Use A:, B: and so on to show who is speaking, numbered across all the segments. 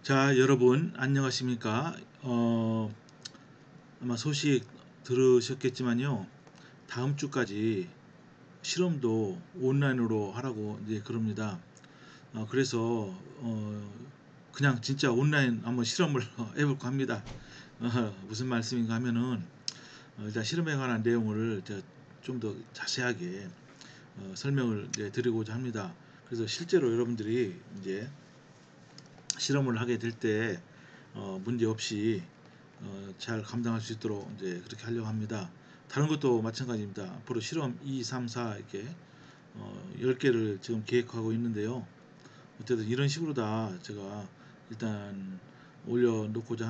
A: 자, 여러분 안녕하십니까? 아마 소식 들으셨겠지만요. 다음 주까지 실험도 온라인으로 하라고 이제 그럽니다. 그래서 그냥 진짜 온라인 한번 실험을 해볼까 합니다. 무슨 말씀인가 하면은 일단 실험에 관한 내용을 좀 더 자세하게 설명을 이제 드리고자 합니다. 그래서 실제로 여러분들이 이제 실험을 하게 될 때 문제 없이 잘 감당할 수 있도록 이제 그렇게 하려고 합니다. 다른 것도 마찬가지입니다. 앞으로 실험 2, 3, 4 이렇게 10개를 지금 계획하고 있는데요. 어쨌든 이런 식으로 다 제가 일단 올려놓고자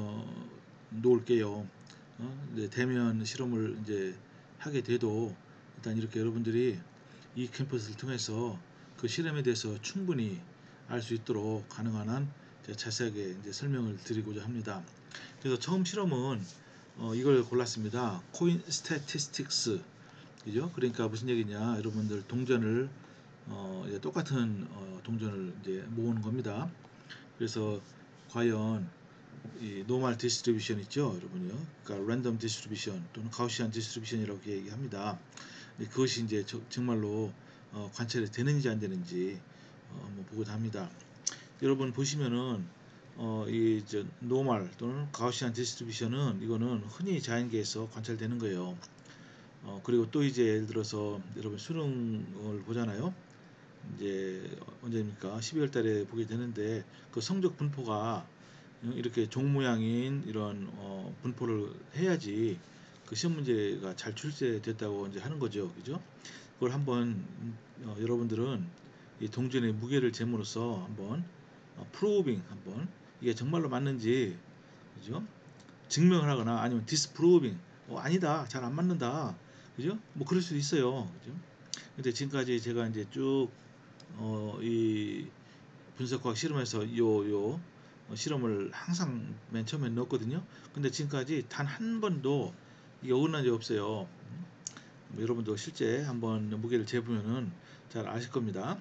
A: 놓을게요. 이제 대면 실험을 이제 하게 돼도 일단 이렇게 여러분들이 이 캠퍼스를 통해서 그 실험에 대해서 충분히 알 수 있도록 가능한 한 제가 자세하게 이제 설명을 드리고자 합니다. 그래서 처음 실험은 이걸 골랐습니다. 코인 스태티스틱스, 그죠? 그러니까 무슨 얘기냐? 여러분들 동전을 이제 똑같은 동전을 이제 모으는 겁니다. 그래서 과연 이 노멀 디스트리뷰션 있죠, 여러분요. 그러니까 랜덤 디스트리뷰션 또는 가우시안 디스트리뷰션이라고 얘기합니다. 그것이 이제 정말로 관찰이 되는지 안 되는지 한번 보고자 합니다. 여러분 보시면은 이저 노멀 또는 가우시안 디스트리뷰션은 이거는 흔히 자연계에서 관찰되는 거예요. 그리고 또 이제 예를 들어서 여러분 수능을 보잖아요. 이제 언제입니까? 12월 달에 보게 되는데 그 성적 분포가 이렇게 종 모양인 이런 분포를 해야지 그 시험 문제가 잘 출제됐다고 이제 하는 거죠. 그죠? 그걸 한번 여러분들은 이 동전의 무게를 재므로써 한번 프로빙 한번 이게 정말로 맞는지, 그죠? 증명을 하거나 아니면 디스프로빙 아니다, 잘 안 맞는다, 그죠? 뭐 그럴 수도 있어요. 그죠? 근데 지금까지 제가 이제 쭉 이 분석과학 실험에서 요 실험을 항상 맨 처음에 넣었거든요. 근데 지금까지 단 한 번도 이게 어긋난 적이 없어요. 여러분도 실제 한번 무게를 재보면은 잘 아실 겁니다.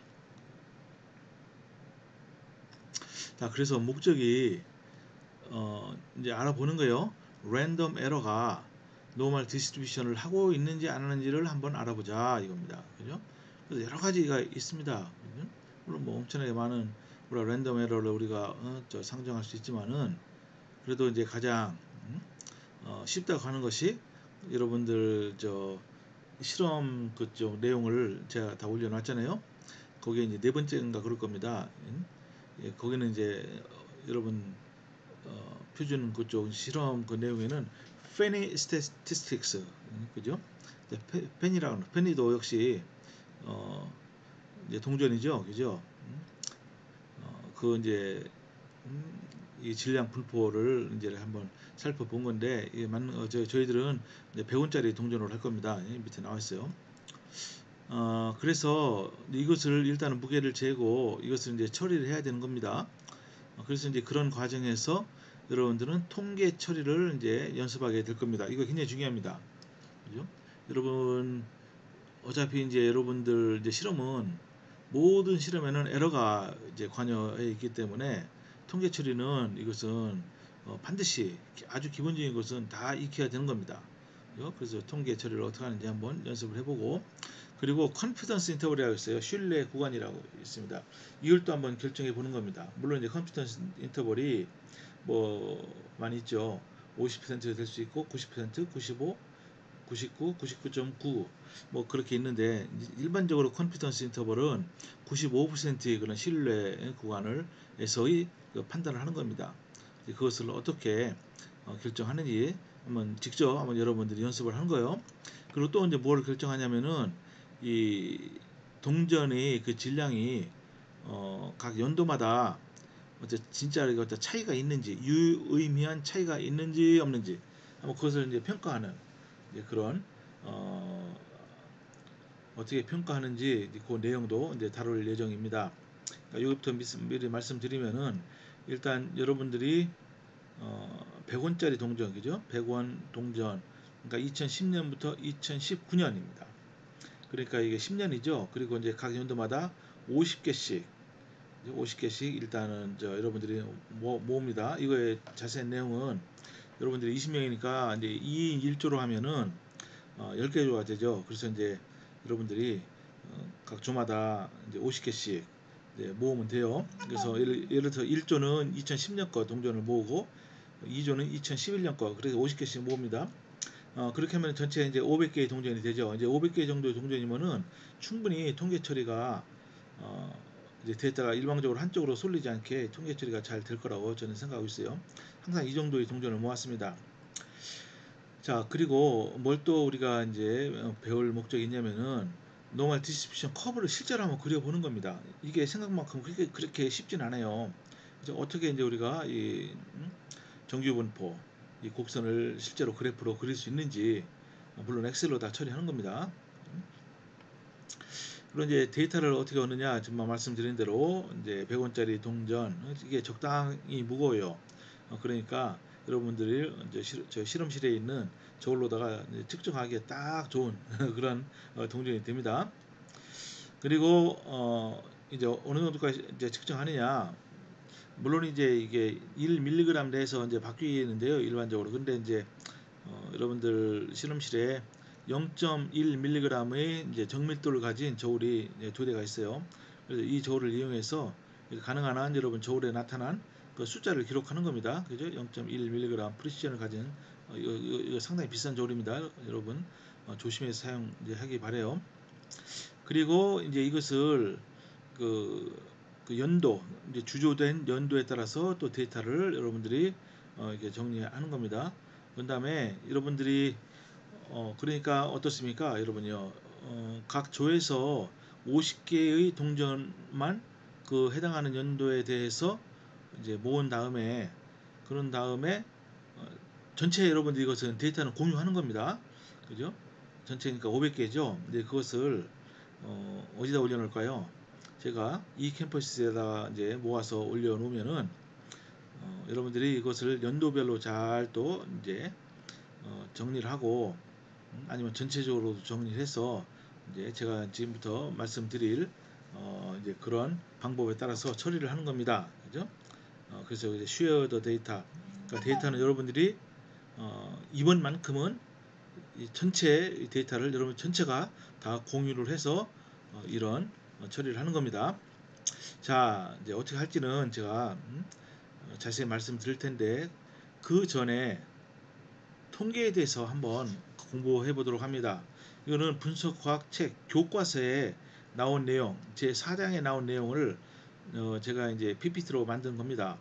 A: 자, 그래서 목적이 이제 알아보는 거예요. 랜덤 에러가 노멀 디스트리뷰션을 하고 있는지 안 하는지를 한번 알아보자 이겁니다. 그죠? 그래서 여러 가지가 있습니다. 그죠? 물론 뭐 엄청나게 많은 랜덤 에러를 우리가 상정할 수 있지만은 그래도 이제 가장 쉽다고 하는 것이 여러분들 실험 그쪽 내용을 제가 다 올려놨잖아요. 거기에 이제 네 번째인가 그럴 겁니다. 예, 거기는 이제 여러분 표준 그쪽 실험 그 내용에는 페니 스태티스틱스, 그죠? 페니라고 페니도 역시 이제 동전이죠, 그죠? 그 이제 이 질량 분포를 이제 한번 살펴본 건데 이게 맞는 저희들은 이제 100원짜리 동전으로 할 겁니다. 밑에 나와 있어요. 그래서 이것을 일단은 무게를 재고 이것을 이제 처리를 해야 되는 겁니다. 그래서 이제 그런 과정에서 여러분들은 통계 처리를 이제 연습하게 될 겁니다. 이거 굉장히 중요합니다. 그죠? 여러분 어차피 이제 여러분들 이제 실험은 모든 실험에는 에러가 이제 관여해 있기 때문에 통계 처리는 이것은 반드시 아주 기본적인 것은 다 익혀야 되는 겁니다. 그죠? 그래서 통계 처리를 어떻게 하는지 한번 연습을 해보고, 그리고 컨피던스 인터벌이라고 있어요. 신뢰 구간이라고 있습니다. 이걸 또 한번 결정해 보는 겁니다. 물론 이제 컨피던스 인터벌이 뭐 많이 있죠. 50%가 될 수 있고 90%, 95, 99, 99.9 뭐 그렇게 있는데 일반적으로 컨피던스 인터벌은 95%의 그런 신뢰 구간을 에서의 그 판단을 하는 겁니다. 그것을 어떻게 결정하는지 한번 직접 한번 여러분들이 연습을 하는 거예요. 그리고 또 이제 뭘 결정하냐면은 이 동전의 그 질량이 각 연도마다 진짜 어떤 차이가 있는지, 유의미한 차이가 있는지 없는지 한번 그것을 이제 평가하는 이제 그런 어떻게 평가하는지 그 내용도 이제 다룰 예정입니다. 그러니까 여기부터 미리 말씀드리면은 일단 여러분들이 100원짜리 동전, 그죠? 100원 동전, 그러니까 2010년부터 2019년입니다. 그러니까 이게 10년이죠. 그리고 이제 각 연도마다 50개씩 50개씩 일단은 여러분들이 모읍니다. 이거의 자세한 내용은 여러분들이 20명이니까 이제 2인 1조로 하면은 10개 조가 되죠. 그래서 이제 여러분들이 각 조마다 이제 50개씩 모으면 돼요. 그래서 예를 들어서 1조는 2010년 거 동전을 모으고 2조는 2011년 거, 그래서 50개씩 모읍니다. 그렇게 하면 전체 이제 500개의 동전이 되죠. 이제 500개 정도의 동전이면은 충분히 통계 처리가 이제 데이터가 일방적으로 한쪽으로 쏠리지 않게 통계 처리가 잘 될 거라고 저는 생각하고 있어요. 항상 이 정도의 동전을 모았습니다. 자, 그리고 뭘 또 우리가 이제 배울 목적이 있냐면은 노멀 디스트리뷰션 커브를 실제로 한번 그려보는 겁니다. 이게 생각만큼 그렇게 쉽진 않아요. 그래서 어떻게 이제 우리가 이 정규분포 이 곡선을 실제로 그래프로 그릴 수 있는지, 물론 엑셀로 다 처리하는 겁니다. 그리고 이제 데이터를 어떻게 얻느냐, 지금 말씀드린 대로 이제 100원짜리 동전, 이게 적당히 무거워요. 그러니까 여러분들이 이제 저 실험실에 있는 저울로다가 측정하기에 딱 좋은 그런 동전이 됩니다. 그리고 이제 어느 정도까지 이제 측정하느냐, 물론 이제 이게 1mg 내에서 이제 바뀌는데요, 일반적으로. 근데 이제 여러분들 실험실에 0.1mg의 이제 정밀도를 가진 저울이 두 대가 있어요. 그래서 이 저울을 이용해서 가능한 한 여러분 저울에 나타난 그 숫자를 기록하는 겁니다. 그죠? 0.1mg 프리시전을 가진 이거 상당히 비싼 저울입니다. 여러분 조심해서 사용하기 바래요. 그리고 이제 이것을 그, 그 연도, 이제 주조된 연도에 따라서 또 데이터를 여러분들이 이렇게 정리하는 겁니다. 그 다음에 여러분들이 그러니까 어떻습니까, 여러분요? 각 조에서 50개의 동전만 그 해당하는 연도에 대해서 이제 모은 다음에, 그런 다음에 전체 여러분들이 이것은 데이터는 공유하는 겁니다. 그죠? 전체니까 500개죠. 근데 그것을 어디다 올려놓을까요? 제가 이 캠퍼스에다 이제 모아서 올려놓으면은 여러분들이 이것을 연도별로 잘 또 이제 정리를 하고, 아니면 전체적으로 정리를 해서 이제 제가 지금부터 말씀드릴 이제 그런 방법에 따라서 처리를 하는 겁니다. 그죠? 그래서 이제 쉐어 더 데이터, 그러니까 데이터는 여러분들이 이번만큼은 이 전체 데이터를 여러분 전체가 다 공유를 해서 이런 처리를 하는 겁니다. 자, 이제 어떻게 할지는 제가 자세히 말씀드릴 텐데, 그 전에 통계에 대해서 한번 공부해 보도록 합니다. 이거는 분석과학 책 교과서에 나온 내용, 제 4장에 나온 내용을 제가 이제 PPT로 만든 겁니다.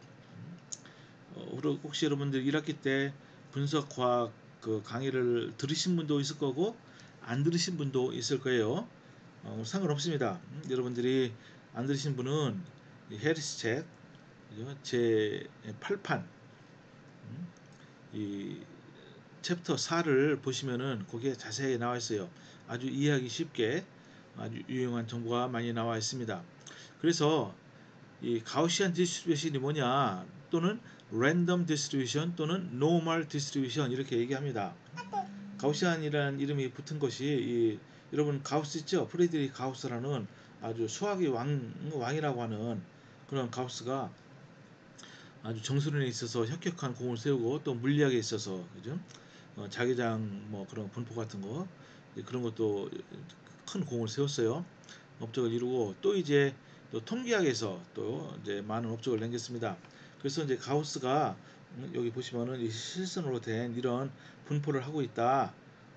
A: 혹시 여러분들 1학기 때 분석과학 그 강의를 들으신 분도 있을 거고 안 들으신 분도 있을 거예요. 상관없습니다. 여러분들이 안 들으신 분은 해리스 책 제 8판 이 챕터 4를 보시면은 거기에 자세히 나와 있어요. 아주 이해하기 쉽게 아주 유용한 정보가 많이 나와 있습니다. 그래서 이 가우시안 디스트리뷰션이 뭐냐, 또는 랜덤 디스트리뷰션 또는 노멀 디스트리뷰션 이렇게 얘기합니다. 가우시안이라는 이름이 붙은 것이 여러분 가우스 있죠? 프레드리히 가우스라는 아주 수학의 왕이라고 하는 그런 가우스가 아주 정수론에 있어서 혁혁한 공을 세우고, 또 물리학에 있어서 그죠? 자기장 뭐 그런 분포 같은 거, 그런 것도 큰 공을 세웠어요. 업적을 이루고, 또 이제 또 통계학에서 또 이제 많은 업적을 남겼습니다. 그래서 이제 가우스가 여기 보시면은 이 실선으로 된 이런 분포를 하고 있다.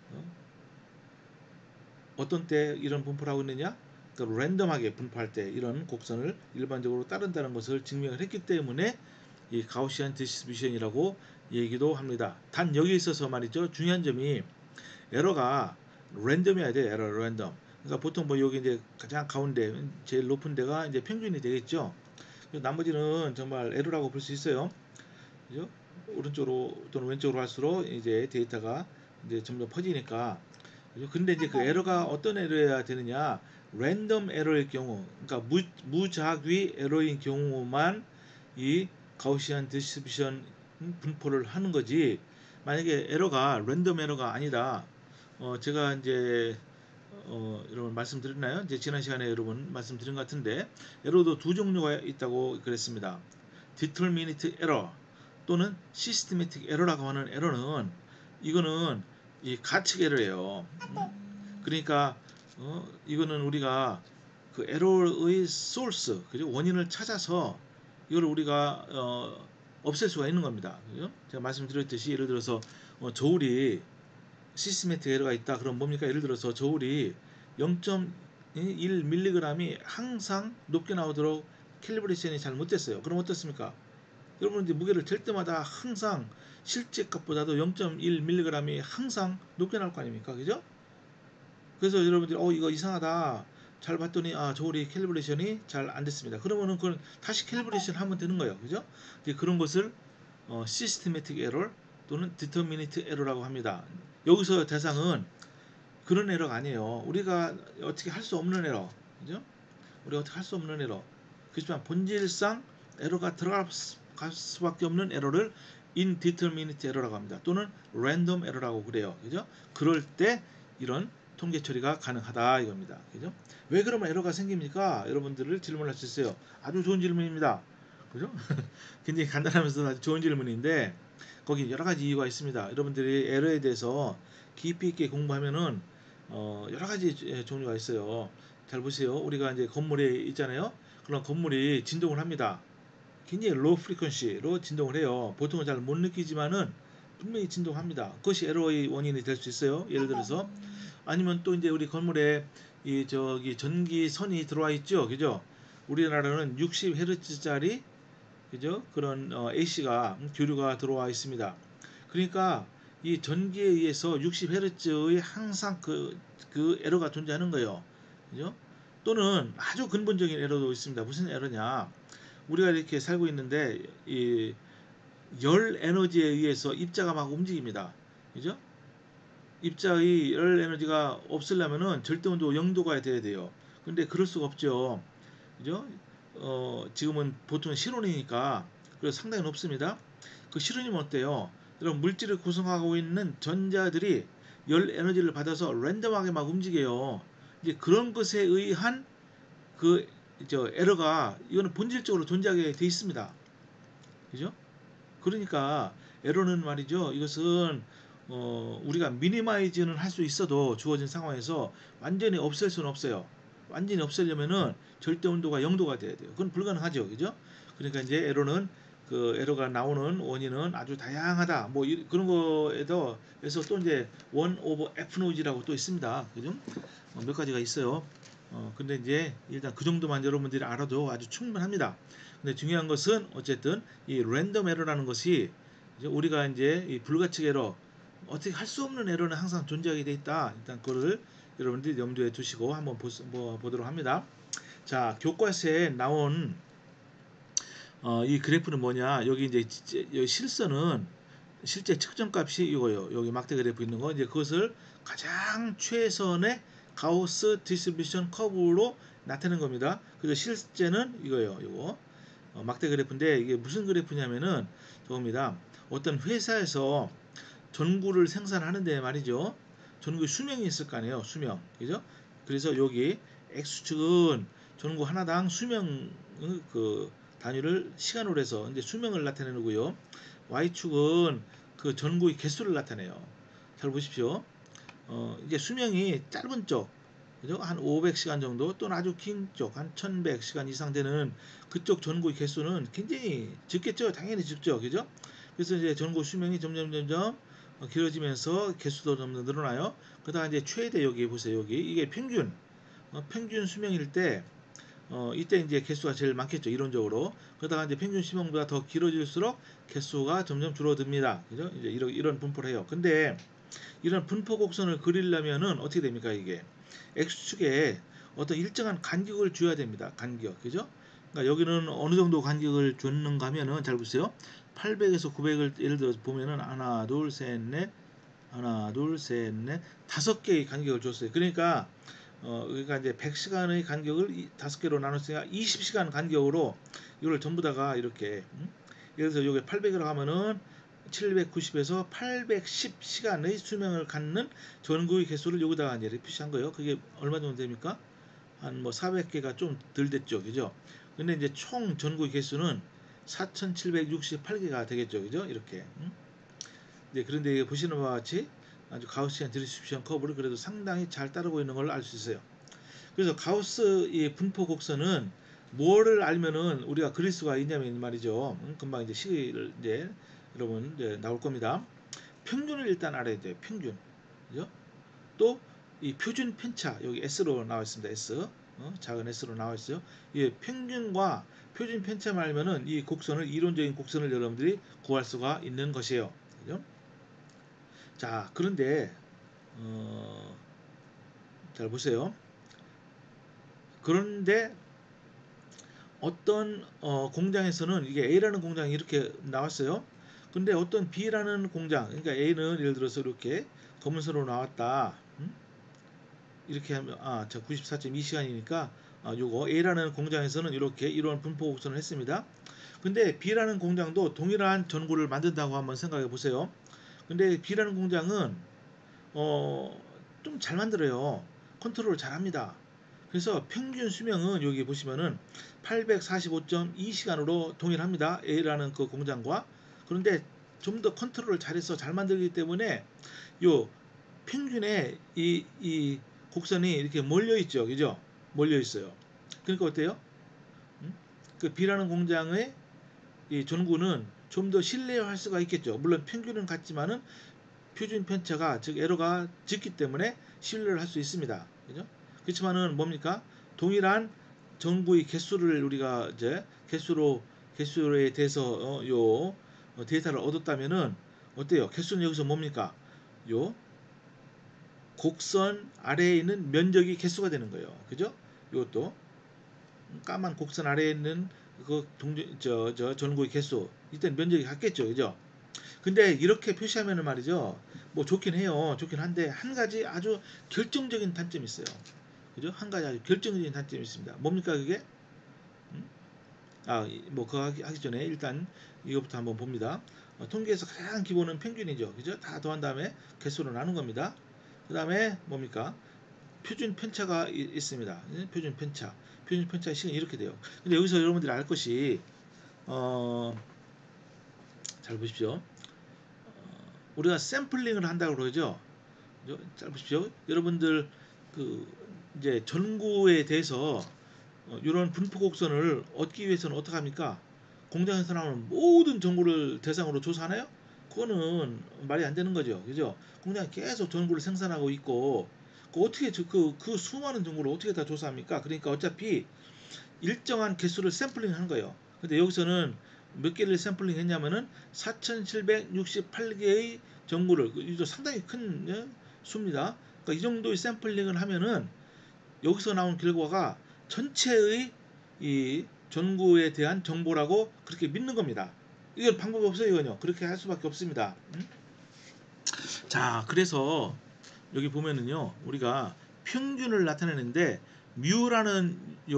A: 어떤 때 이런 분포를 하고 있느냐? 그러니까 랜덤하게 분포할 때 이런 곡선을 일반적으로 따른다는 것을 증명을 했기 때문에 이 가우시안 디스트리뷰션이라고 얘기도 합니다. 단 여기에 있어서 말이죠, 중요한 점이 에러가 랜덤이어야 돼. 에러 랜덤. 그러니까 보통 뭐 여기 이제 가장 가운데 제일 높은 데가 이제 평균이 되겠죠. 나머지는 정말 에러라고 볼 수 있어요. 그죠? 오른쪽으로 또는 왼쪽으로 할수록 이제 데이터가 이제 점점 퍼지니까. 그죠? 근데 이제 그 에러가 어떤 에러여야 되느냐? 랜덤 에러일 경우, 그러니까 무작위 에러인 경우만 이 가우시안 디스트리뷰션 분포를 하는 거지. 만약에 에러가 랜덤 에러가 아니다. 제가 이제 여러분 말씀드렸나요? 이제 지난 시간에 여러분 말씀드린 것 같은데 에러도 두 종류가 있다고 그랬습니다. Determinate error 또는 Systematic error라고 하는 에러는 이거는 이 가측 에러예요. 그러니까 이거는 우리가 그 에러의 소스, 그죠? 원인을 찾아서 이걸 우리가 없앨 수가 있는 겁니다. 그죠? 제가 말씀드렸듯이 예를 들어서 저울이 시스테매틱 에러가 있다. 그럼 뭡니까? 예를 들어서 저울이 0.1mg이 항상 높게 나오도록 캘리브레이션이 잘못됐어요. 그럼 어떻습니까? 여러분 이제 무게를 잴 때마다 항상 실제 값보다도 0.1mg이 항상 높게 나올 거 아닙니까? 그죠? 그래서 여러분들이 이거 이상하다. 잘 봤더니 저울이 캘리브레이션이 잘 안 됐습니다. 그러면은 그걸 다시 캘리브레이션 하면 되는 거예요. 그죠? 이제 그런 것을 시스테매틱 에러 또는 디터미니트 에러라고 합니다. 여기서 대상은 그런 에러가 아니에요. 우리가 어떻게 할 수 없는 에러. 그죠? 우리가 어떻게 할 수 없는 에러. 그렇지만 본질상 에러가 들어갈 수밖에 없는 에러를 indeterminate 에러라고 합니다. 또는 random 에러라고 그래요. 그죠? 그럴 때 이런 통계 처리가 가능하다 이겁니다. 그죠? 왜 그러면 에러가 생깁니까? 여러분들을 질문할 수 있어요. 아주 좋은 질문입니다. 그죠? 굉장히 간단하면서 아주 좋은 질문인데 거기 여러 가지 이유가 있습니다. 여러분들이 에러에 대해서 깊이 있게 공부하면은 여러 가지 종류가 있어요. 잘 보세요. 우리가 이제 건물에 있잖아요. 그럼 건물이 진동을 합니다. 굉장히 로우 프리퀀시로 진동을 해요. 보통은 잘 못 느끼지만은 분명히 진동합니다. 그것이 에러의 원인이 될 수 있어요. 예를 들어서 아니면 또 이제 우리 건물에 이 저기 전기선이 들어와 있죠. 그죠? 우리나라는 60Hz짜리 그죠? 그런 AC가 교류가 들어와 있습니다. 그러니까 이 전기에 의해서 60Hz의 항상 그 에러가 존재하는 거예요. 그죠? 또는 아주 근본적인 에러도 있습니다. 무슨 에러냐? 우리가 이렇게 살고 있는데 이 열 에너지에 의해서 입자가 막 움직입니다. 그죠? 입자의 열 에너지가 없으려면은 절대 온도 0도가 돼야 돼요. 근데 그럴 수가 없죠. 그죠? 지금은 보통 실온이니까 그래서 상당히 높습니다. 그 실온이면 어때요? 여러분 물질을 구성하고 있는 전자들이 열 에너지를 받아서 랜덤하게 막 움직여요. 이제 그런 것에 의한 그 에러가 이거는 본질적으로 존재하게 돼 있습니다. 그죠? 그러니까 에러는 말이죠. 이것은 우리가 미니마이즈는 할 수 있어도 주어진 상황에서 완전히 없앨 수는 없어요. 완전히 없애려면은 절대 온도가 0도가 돼야 돼요. 그건 불가능하죠. 그죠? 그러니까 이제 에러는 그 에러가 나오는 원인은 아주 다양하다. 뭐 그런 거에도 그래서 또 이제 1 over F 노이즈라고 또 있습니다. 그죠? 몇 가지가 있어요. 근데 이제 일단 그 정도만 여러분들이 알아도 아주 충분합니다. 근데 중요한 것은 어쨌든 이 랜덤 에러라는 것이 이제 우리가 이제 이 불가측 에러 어떻게 할 수 없는 에러는 항상 존재하게 돼 있다. 일단 그거를 여러분들이 염두에 두시고 한번 보도록 합니다. 자, 교과서에 나온 이 그래프는 뭐냐? 여기 이제 여기 실선은 실제 측정값이 이거예요. 여기 막대 그래프 있는 거 이제 그것을 가장 최선의 가우스 디스트리뷰션 커브로 나타낸 겁니다. 그래서 실제는 이거예요. 이거 막대 그래프인데 이게 무슨 그래프냐면은 저겁니다. 어떤 회사에서 전구를 생산하는데 말이죠. 전구 수명이 있을 거 아니에요. 수명. 그죠? 그래서 여기 X축은 전구 하나당 수명 그 단위를 시간으로 해서 이제 수명을 나타내고요. Y축은 그 전구의 개수를 나타내요. 잘 보십시오. 이제 수명이 짧은 쪽, 그죠? 한 500시간 정도 또는 아주 긴 쪽, 한 1100시간 이상 되는 그쪽 전구의 개수는 굉장히 적겠죠? 당연히 적죠. 그죠? 그래서 이제 전구 수명이 점점 길어지면서 개수도 점점 늘어나요. 그다가 이제 최대 여기 보세요. 여기 이게 평균 수명일 때 이때 이제 개수가 제일 많겠죠. 이론적으로. 그러다가 이제 평균 수명보다 더 길어질수록 개수가 점점 줄어듭니다. 그죠? 이제 이런 분포를 해요. 근데 이런 분포 곡선을 그리려면은 어떻게 됩니까? 이게 X축에 어떤 일정한 간격을 줘야 됩니다. 간격. 그죠? 그러니까 여기는 어느 정도 간격을 줬는가 하면은 잘 보세요. 800에서 900을 예를 들어서 보면은 하나, 둘, 셋, 넷 하나, 둘, 셋, 넷 다섯 개의 간격을 줬어요. 그러니까 이제 100시간의 간격을 다섯 개로 나눴으니까 20시간 간격으로 이걸 전부 다가 이렇게 예를 들어서 여기 800이라고 하면은 790에서 810 시간의 수명을 갖는 전구의 개수를 여기다가 이제 표시한 거예요. 그게 얼마 정도 됩니까? 한 뭐 400개가 좀 덜 됐죠. 그죠? 근데 이제 총 전구의 개수는 4768개가 되겠죠. 그죠? 이렇게. 네, 그런데 보시는 바와 같이 아주 가우스시안 디스트리뷰션 커브를 그래도 상당히 잘 따르고 있는 걸 알 수 있어요. 그래서 가우스 이 분포 곡선은 뭐를 알면은 우리가 그릴 수가 있냐면 말이죠. 금방 이제 시를 이제 여러분 이제 나올 겁니다. 평균을 일단 알아야 돼요. 평균. 그죠? 또 이 표준 편차 여기 S로 나와 있습니다. S. 작은 S로 나와 있어요. 이 평균과 표준 편차만 알면은 이 곡선을 이론적인 곡선을 여러분들이 구할 수가 있는 것이에요. 그죠? 자, 그런데 잘 보세요. 그런데 어떤 공장에서는 이게 A라는 공장이 이렇게 나왔어요. 근데 어떤 B라는 공장, 그러니까 A는 예를 들어서 이렇게 검은색으로 나왔다. 이렇게 하면 저 94.2시간이니까 요거 A라는 공장에서는 이렇게 이런 분포 곡선을 했습니다. 근데 B라는 공장도 동일한 전구를 만든다고 한번 생각해 보세요. 근데 B라는 공장은 좀 잘 만들어요. 컨트롤을 잘 합니다. 그래서 평균 수명은 여기 보시면은 845.2시간으로 동일합니다. A라는 그 공장과. 그런데 좀 더 컨트롤을 잘해서 잘 만들기 때문에 요 평균에 이 곡선이 이렇게 몰려 있죠. 그죠? 몰려 있어요. 그러니까 어때요? 그 B라는 공장의 이 전구는 좀 더 신뢰할 수가 있겠죠. 물론 평균은 같지만은 표준 편차가 즉 에러가 적기 때문에 신뢰를 할 수 있습니다. 그죠? 그렇지만은 뭡니까? 동일한 전구의 개수를 우리가 이제 개수에 대해서 데이터를 얻었다면은 어때요? 개수는 여기서 뭡니까? 요 곡선 아래에 있는 면적이 개수가 되는 거예요. 그죠? 이것도 까만 곡선 아래에 있는 그 전구의 개수 이때는 면적이 같겠죠. 그죠? 근데 이렇게 표시하면은 말이죠. 뭐 좋긴 해요. 좋긴 한데 한 가지 아주 결정적인 단점이 있어요. 그죠? 한 가지 아주 결정적인 단점이 있습니다. 뭡니까 그게? 음? 뭐 그거 하기 전에 일단 이것부터 한번 봅니다. 통계에서 가장 기본은 평균이죠. 그죠? 다 더한 다음에 개수로 나눈 겁니다. 그 다음에 뭡니까? 표준 편차가 있습니다. 표준 편차. 표준 편차의 식은 이렇게 돼요. 근데 여기서 여러분들이 알 것이 잘 보십시오. 우리가 샘플링을 한다고 그러죠. 잘 보십시오. 여러분들 그 이제 전구에 대해서 이런 분포 곡선을 얻기 위해서는 어떻게 합니까? 공장에서 나오는 모든 전구를 대상으로 조사하나요? 그거는 말이 안 되는 거죠. 그죠? 공장이 계속 전구를 생산하고 있고 어떻게 그 수많은 전구를 어떻게 다 조사합니까? 그러니까 어차피 일정한 개수를 샘플링 하는 거예요. 근데 여기서는 몇 개를 샘플링 했냐면은 4768개의 전구를 이거 상당히 큰 수입니다. 그러니까 이 정도의 샘플링을 하면은 여기서 나온 결과가 전체의 이 전구에 대한 정보라고 그렇게 믿는 겁니다. 이건 방법이 없어요, 이건요. 그렇게 할 수밖에 없습니다. 자, 그래서 여기 보면은요, 우리가 평균을 나타내는데 뮤라는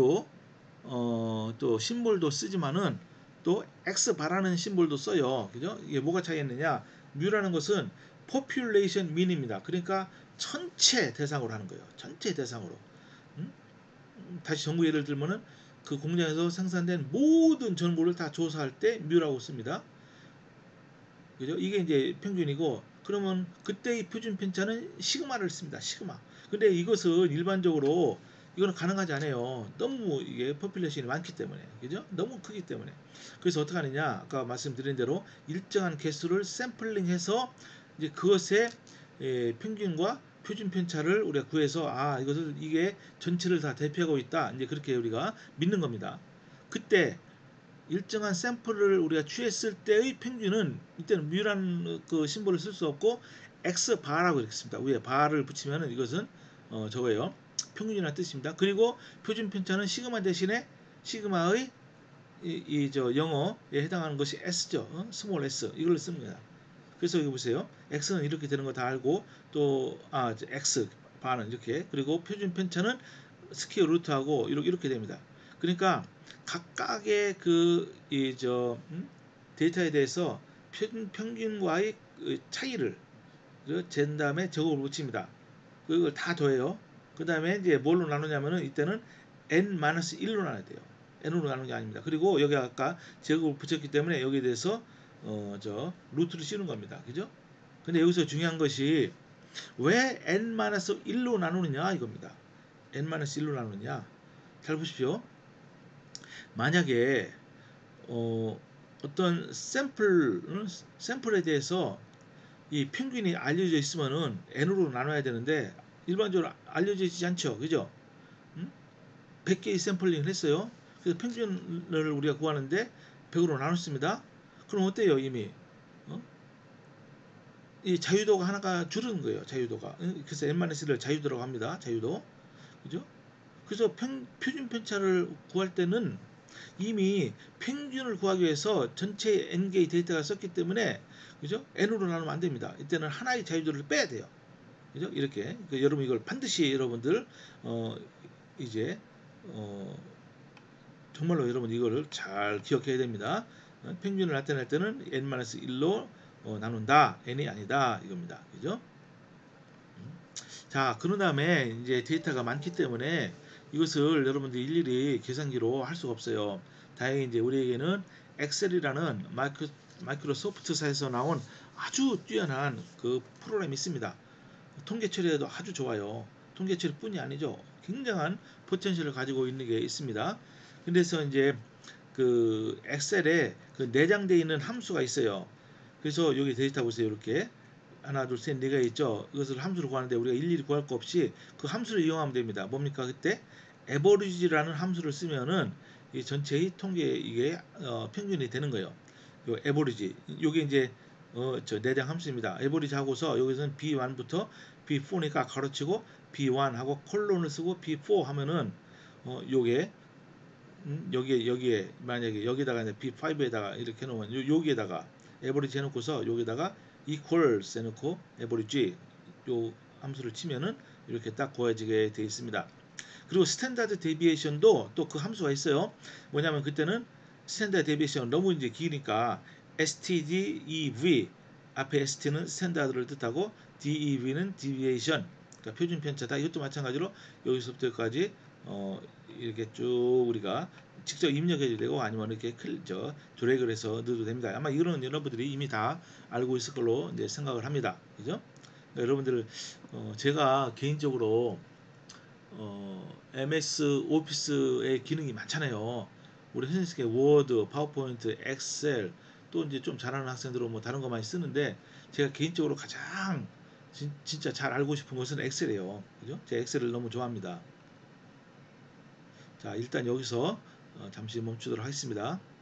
A: 또 심볼도 쓰지만은 또 X 바라는 심볼도 써요. 그죠? 이게 뭐가 차이있느냐? 뮤라는 것은 population mean입니다. 그러니까 전체 대상으로 하는 거예요. 전체 대상으로. 음? 다시 전구 예를 들면은 그 공장에서 생산된 모든 전구를 다 조사할 때 뮤라고 씁니다. 그죠? 이게 이제 평균이고 그러면 그때의 표준 편차는 시그마를 씁니다. 시그마. 근데 이것은 일반적으로 이거는 가능하지 않아요. 너무 이게 포퓰레이션이 많기 때문에. 그죠? 너무 크기 때문에. 그래서 어떻게 하느냐? 아까 말씀드린 대로 일정한 개수를 샘플링해서 이제 그것의 평균과 표준 편차를 우리가 구해서 이것을 이게 전체를 다 대표하고 있다. 이제 그렇게 우리가 믿는 겁니다. 그때 일정한 샘플을 우리가 취했을 때의 평균은 이때는 뮤라는 그 심볼을 쓸 수 없고 x 바라고 이렇게 씁니다. 위에 바를 붙이면은 이것은 저거예요. 평균이라는 뜻입니다. 그리고 표준 편차는 시그마 대신에 시그마의 저 영어에 해당하는 것이 s죠. 스몰 s 이걸 씁니다. 그래서 여기 보세요. x는 이렇게 되는 거 다 알고 또 x 바는 이렇게 그리고 표준 편차는 스퀘어 루트하고 이렇게 됩니다. 그러니까 각각의 데이터에 대해서 평균과의 그 차이를 잰 다음에 제곱을 붙입니다. 그걸 다 더해요. 그 다음에 이제 뭘로 나누냐면은 이때는 n-1로 나눠야 돼요. n으로 나누는 게 아닙니다. 그리고 여기 아까 제곱을 붙였기 때문에 여기에 대해서 루트를 씌우는 겁니다. 그죠? 근데 여기서 중요한 것이 왜 n-1로 나누느냐 이겁니다. n-1로 나누느냐. 잘 보십시오. 만약에 어떤 샘플에 대해서 이 평균이 알려져 있으면은 n으로 나눠야 되는데 일반적으로 알려져 있지 않죠. 그죠? 100개의 샘플링을 했어요. 그래서 평균을 우리가 구하는데 100으로 나눴습니다. 그럼 어때요? 이미 이 자유도가 하나가 줄은 거예요. 자유도가. 그래서 n-1을 자유도라고 합니다. 자유도. 그죠? 그래서 표준 편차를 구할 때는 이미 평균을 구하기 위해서 전체 n개의 데이터가 썼기 때문에 그죠? n으로 나누면 안 됩니다. 이때는 하나의 자유도를 빼야 돼요. 그죠? 이렇게 그러니까 여러분 이걸 반드시 여러분들 이제 정말로 여러분 이거를 잘 기억해야 됩니다. 평균을 나타낼 때는 n-1로 나눈다. n이 아니다. 이겁니다. 그죠? 자, 그런 다음에 이제 데이터가 많기 때문에 이것을 여러분들이 일일이 계산기로 할 수가 없어요. 다행히 이제 우리에게는 엑셀이라는 마이크로소프트사에서 나온 아주 뛰어난 그 프로그램이 있습니다. 통계 처리에도 아주 좋아요. 통계 처리뿐이 아니죠. 굉장한 포텐셜을 가지고 있는 게 있습니다. 그래서 이제 그 엑셀에 그 내장되어 있는 함수가 있어요. 그래서 여기 데이터 보세요. 이렇게 하나, 둘, 셋, 네 개 있죠. 이것을 함수로 구하는데 우리가 일일이 구할 거 없이 그 함수를 이용하면 됩니다. 뭡니까 그때? 에버리지라는 함수를 쓰면은 이 전체의 통계 이게 평균이 되는 거예요. 요 에버리지. 요게 이제 저 내장 함수입니다. 에버리지 하고서 여기서는 B1부터 B4니까 가로치고 B1 하고 콜론을 쓰고 B4 하면은 요게 여기에 만약에 여기다가 B5에다가 이렇게 해놓으면 여기에다가 에버리지 해놓고서 여기다가 equals 해놓고 에버리지 요 함수를 치면은 이렇게 딱 구해지게 되어 있습니다. 그리고 스탠다드 데비에이션도 또 그 함수가 있어요. 뭐냐면 그때는 스탠다드 데비에이션 너무 이제 기니까 stdev 앞에 st는 스탠다드를 뜻하고 dev는 deviation 그러니까 표준 편차다. 이것도 마찬가지로 여기서부터 여기까지 이렇게 쭉 우리가 직접 입력해도 되고 아니면 이렇게 드래그를 해서 넣어도 됩니다. 아마 이거는 여러분들이 이미 다 알고 있을 걸로 이제 생각을 합니다. 그죠? 그러니까 여러분들 제가 개인적으로 MS 오피스의 기능이 많잖아요. 우리 선생님께 워드, 파워포인트, 엑셀 또 이제 좀 잘하는 학생들은 뭐 다른 거 많이 쓰는데 제가 개인적으로 가장 진짜 잘 알고 싶은 것은 엑셀이에요. 그죠? 제가 엑셀을 너무 좋아합니다. 자, 일단 여기서 잠시 멈추도록 하겠습니다.